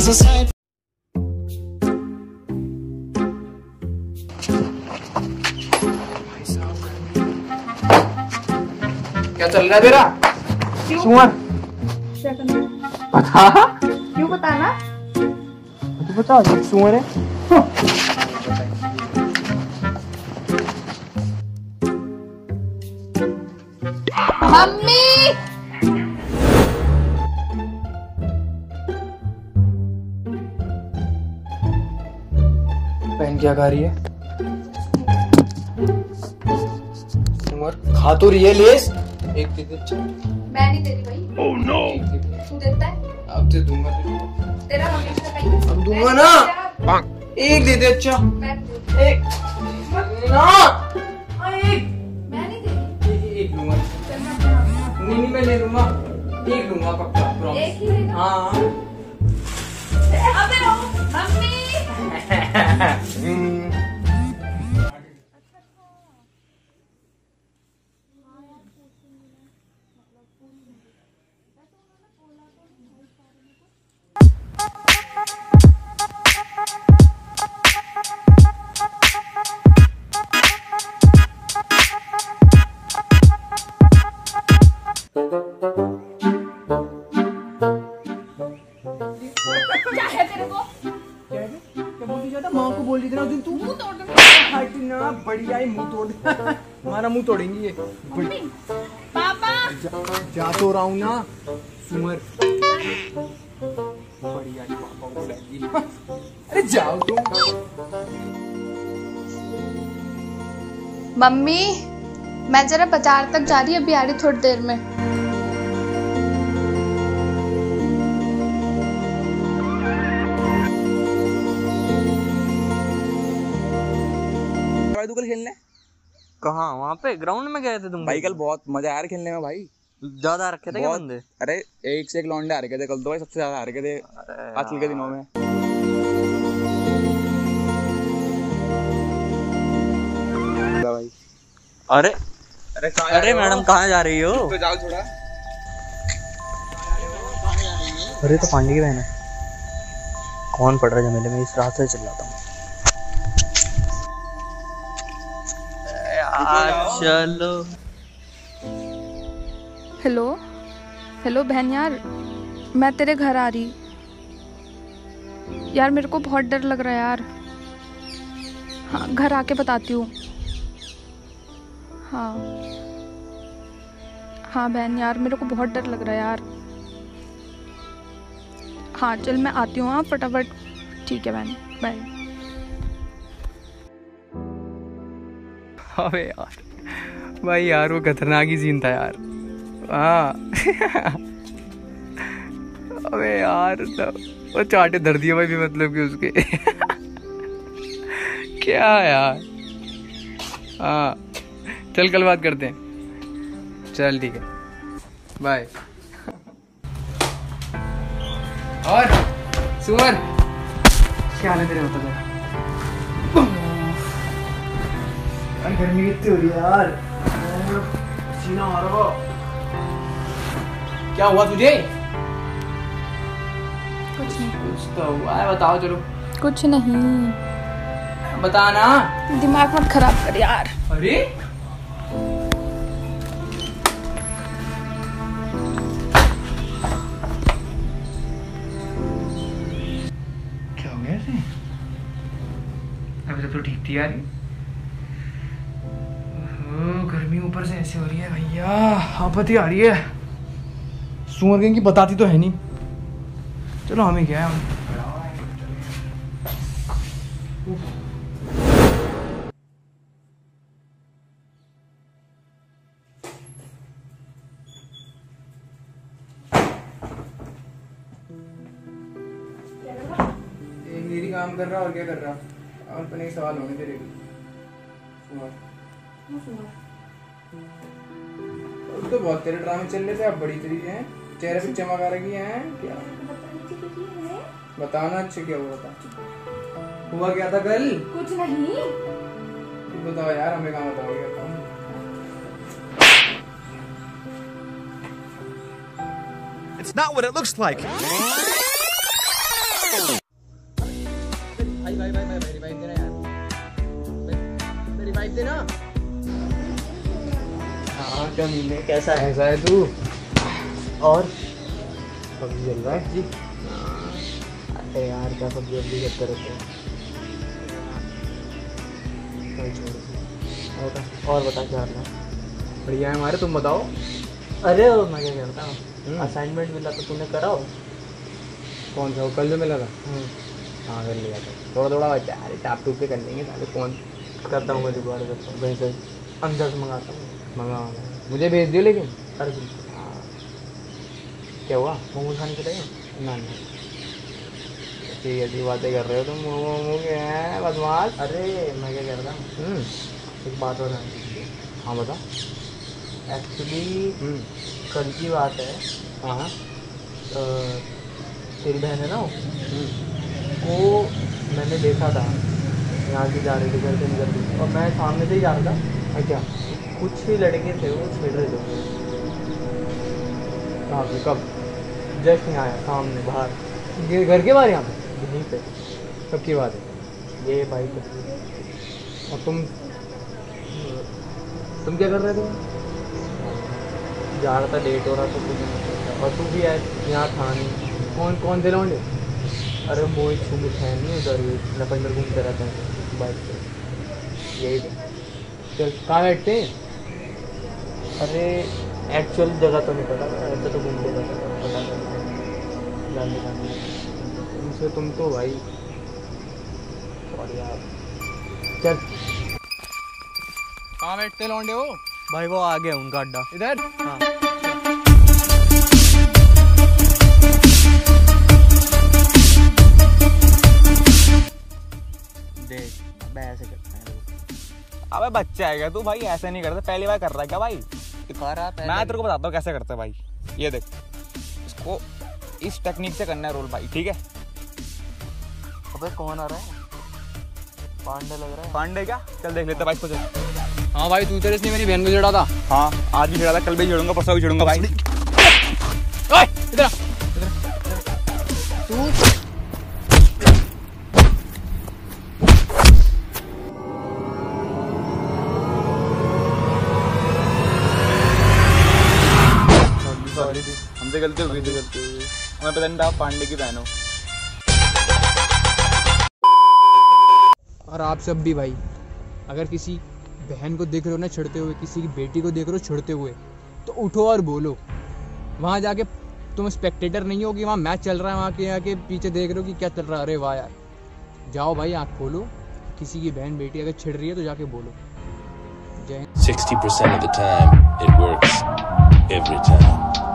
क्या चल रहा है तेरा? सुअर बता। क्यों बताना? तू बता, सुअर है। मम्मी बहन क्या खा रही है? सुअर खा तो रही है लेस। एक दे दे। मैं नहीं दे रही भाई। Oh no. तू देता है? अब दे दूंगा तेरा मम्मी से कहीं अब दूंगा ना। एक दे दे। अच्छा मैं एक ना। एक मैं नहीं दे रही। एक लूंगा। चल मैं अपने हाथ में। नहीं मैं ले लूंगा। एक लूंगा पक्का प्रॉमिस। एक ही लेगा? हाँ। अबे ओ मम्मी क्या है तेरे को? क्या बोलती ज्यादा? माँ को बोल रही थी ना उस दिन तू। मुंह तोड़ दूंगी। ना बढ़िया ही मुंह तोड़ हमारा मुंह तोड़ेंगी ये। मम्मी पापा जा तो रहा हूँ ना सुअर। बढ़िया ही पापा को बुलाएगी। अरे जाओ तुम। मम्मी मैं जरा बाजार तक जा रही, अभी आ रही थोड़ी देर में। तू कल खेलने? कहाँ? वहाँ पे ग्राउंड में गए थे तुम? भाई कल बहुत मजा आया खेलने में भाई। ज्यादा रखे थे क्या बंदे? अरे एक से एक लौंडे आ रखे थे कल तो भाई, सबसे ज्यादा आ रखे थे आजकल के दिनों में। भाई अरे अरे मैडम कहाँ जा रही हो? तो जाओ थोड़ा। अरे तो पांडे की बहन है। कौन पड़ रहा है जमेले में? इस रात से चिल्लाता हूँ। चलो। हेलो हेलो बहन यार, मैं तेरे घर आ रही यार। मेरे को बहुत डर लग रहा है यार। हाँ घर आके बताती हूँ। हाँ हाँ बहन यार, मेरे को बहुत डर लग रहा है यार। हाँ चल मैं आती हूँ। हाँ फटाफट। ठीक है बहन, बाय। अबे यार भाई यार वो खतरनाक ही सीन था यार। हाँ अबे यार वो चाटे धर दिए भाई भी मतलब कि उसके। क्या यार। हाँ चल कल बात करते हैं। चल ठीक है बाय। और सुअर क्या हाल है तेरे? बता दो। गर्मी कितनी हो रही है यार। पसीना आ रहा। क्या हुआ तुझे? कुछ नहीं। कुछ तो हुआ है, बताओ चलो। कुछ नहीं। बता ना। दिमाग मत खराब कर यार। अरे क्या हो गया इसे? अभी तक तो ठीक थी यार। गर्मी ऊपर से ऐसे हो रही है भैया, आपत्ति आ रही है। सुअर गैंग की बताती तो है नहीं। चलो हमें क्या है। एक मेरी काम कर रहा और क्या कर रहा? और अपने सवाल होने तेरे भी। तो बहुत तेरे ड्रामे चल रहे थे, अब बड़ी तेरी हैं, चेहरे पे चमक आ रही है क्या? बताना अच्छे क्या हुआ था? हुआ क्या था कल? कुछ नहीं। बताओ यार, हमें कहाँ बताओगे? It's not what it looks like. कमीने कैसा है? ऐसा है तू? और पबजी चल रहा है जी? अरे यार क्या पबजी वबजी करते रहते हैं। चल छोड़। और बता क्या करना? बढ़िया है हमारे, तुम बताओ। अरे मैं क्या करता हूँ, असाइनमेंट मिला तो तूने करा हो? कौन सा वो कल जो मिला था? हाँ कर लिया था, थोड़ा थोड़ा बच्चा अरे टाप टूप के कर लेंगे साले। कौन करता हूँ मैं जुगाड़ करता हूँ, वहीं से अंदर से मंगाता हूँ। मंगा मुझे भेज दियो लेकिन। अरे बिल्कुल। हाँ क्या हुआ, मोमोज खाने चलेगा? ना ना ऐसी ऐसी बातें कर रहे हो तुम, मोमो के हैं बदमाश। अरे मैं क्या करता हूँ, एक बात और जाननी थी। हाँ बता। एक्चुअली कल की बात है। हाँ हाँ तेरी बहन है ना वो मैंने देखा था यहाँ से जा रही थी, घर से निकल रही थी, और मैं सामने से ही जा रहा था। अच्छा कुछ ही लड़के थे वो छेड़ रहे थे। कहाँ पे कब? जस्ट नहीं आया सामने बाहर, ये घर के बाहर यहाँ पे? यहीं पे। कब की बात है? ये बाइक पे और तुम क्या कर रहे थे? जा रहा था, लेट हो रहा था कुछ, और तू भी यहाँ था नहीं। कौन थे लौंडे? अरे मोहित सुमित है नहीं उधर, लपंडर घूमते रहते हैं बाइक पे, यही थे। चल कहाँ बैठते हैं? अरे एक्चुअल जगह तो नहीं पता, ऐसे तो घूमते रहते हैं, पता नहीं जानने तुमसे तुम तो भाई। सॉरी यार। चल कहाँ बैठते लौंडे हो? भाई वो आ गया उनका अड्डा। इधर? हाँ। देख मैं ऐसे करता है। अबे बच्चा है क्या तू भाई? ऐसे नहीं करते, पहली बार कर रहा है क्या भाई? मैं तेरे को बताता हूँ कैसे करते हैं भाई। ये देख, इसको इस टेक्निक से करना है रोल भाई, ठीक है? अबे कौन आ रहा है? पांडे लग रहा है। पांडे क्या? चल देख लेते भाई इसको, चल। हाँ भाई तू तेरे इसने मेरी बहन को छेड़ा था। हाँ आज भी छेड़ा था, कल भी छेड़ूंगा, परसों भी छेड़ूंगा भाई। ओए इधर आ, तू सॉरी हमसे गलती हो गई थी, हमें पता नहीं था आप पांडे की बहन हो। और आप सब भी भाई, अगर किसी बहन को देख रहे हो ना छिड़ते हुए, किसी की बेटी को देख रहे हो छिड़ते हुए, तो उठो और बोलो। वहाँ जाके तुम स्पेक्टेटर नहीं हो कि वहाँ मैच चल रहा है, वहाँ के आके पीछे देख रहे हो कि क्या चल रहा है। अरे वाह यार, जाओ भाई आँख खोलो, किसी की बहन बेटी अगर छिड़ रही है तो जाके बोलो। जय 60% of the time, it works every time.